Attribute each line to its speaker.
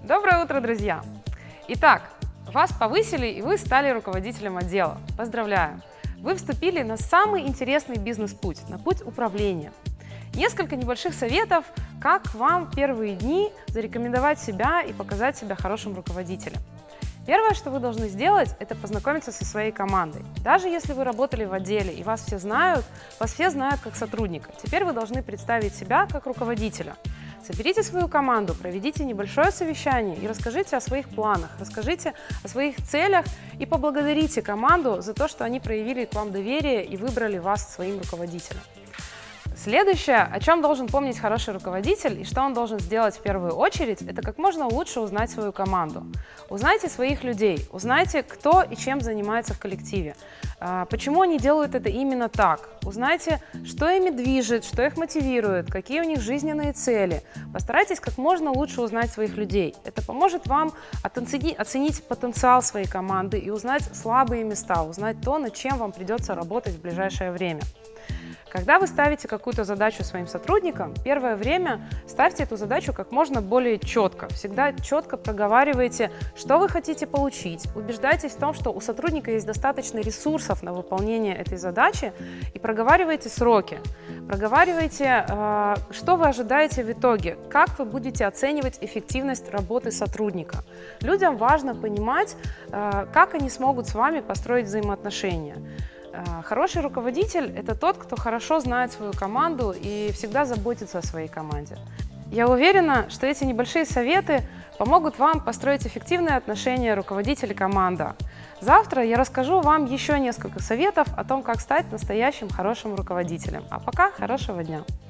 Speaker 1: Доброе утро, друзья! Итак, вас повысили, и вы стали руководителем отдела. Поздравляю! Вы вступили на самый интересный бизнес-путь, на путь управления. Несколько небольших советов, как вам в первые дни зарекомендовать себя и показать себя хорошим руководителем. Первое, что вы должны сделать, это познакомиться со своей командой. Даже если вы работали в отделе и вас все знают как сотрудника. Теперь вы должны представить себя как руководителя. Соберите свою команду, проведите небольшое совещание и расскажите о своих планах, расскажите о своих целях и поблагодарите команду за то, что они проявили к вам доверие и выбрали вас своим руководителем. Следующее, о чем должен помнить хороший руководитель и что он должен сделать в первую очередь, это как можно лучше узнать свою команду. Узнайте своих людей, узнайте, кто и чем занимается в коллективе, почему они делают это именно так. Узнайте, что ими движет, что их мотивирует, какие у них жизненные цели. Постарайтесь как можно лучше узнать своих людей. Это поможет вам оценить потенциал своей команды и узнать слабые места, узнать то, над чем вам придется работать в ближайшее время. Когда вы ставите какую-то задачу своим сотрудникам, первое время ставьте эту задачу как можно более четко. Всегда четко проговаривайте, что вы хотите получить. Убеждайтесь в том, что у сотрудника есть достаточно ресурсов на выполнение этой задачи, и проговаривайте сроки. Проговаривайте, что вы ожидаете в итоге, как вы будете оценивать эффективность работы сотрудника. Людям важно понимать, как они смогут с вами построить взаимоотношения. Хороший руководитель – это тот, кто хорошо знает свою команду и всегда заботится о своей команде. Я уверена, что эти небольшие советы помогут вам построить эффективные отношения руководитель-команда. Завтра я расскажу вам еще несколько советов о том, как стать настоящим хорошим руководителем. А пока хорошего дня!